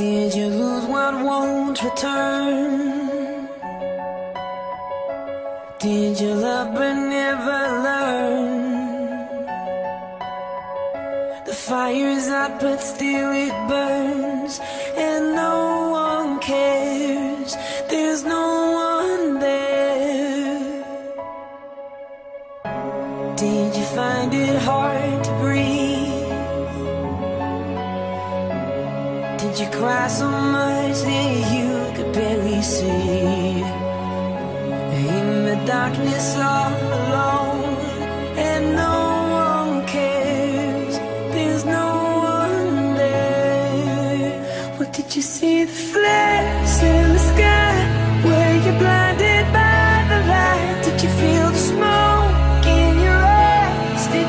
Did you lose what won't return? Did you love but never learn? The fire's out but still it burns, and no one cares, there's no one there. Did you find it hard to breathe? Did you cry so much that you could barely see? In the darkness all alone, and no one cares, there's no one there. What did you see? The flares in the sky? Were you blinded by the light? Did you feel the smoke in your eyes? Did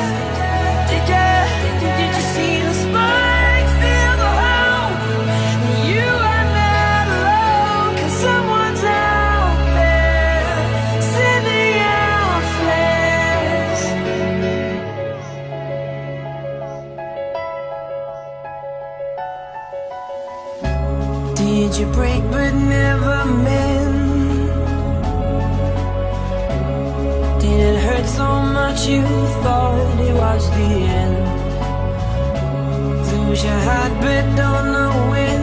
you see the sparks fill the hole? You are not alone, 'cause someone's out there sending out flares. Did you break but never mend? Did it hurt so much you thought it was the end? Lose your heart but don't know when?